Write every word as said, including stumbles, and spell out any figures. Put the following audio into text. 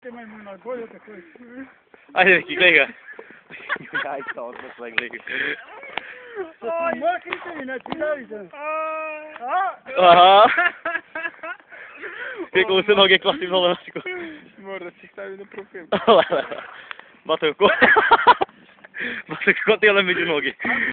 Nemaj mu na golju takoj. Ajde neki, gledaj ga. Aj, to odmah sve gledaj. Mokrite mi, znači davite. Aha. Kako mu se noge klasi dole na čiku. Mora da si stavi na profil. Bato kako... Bato kako ti je među noge.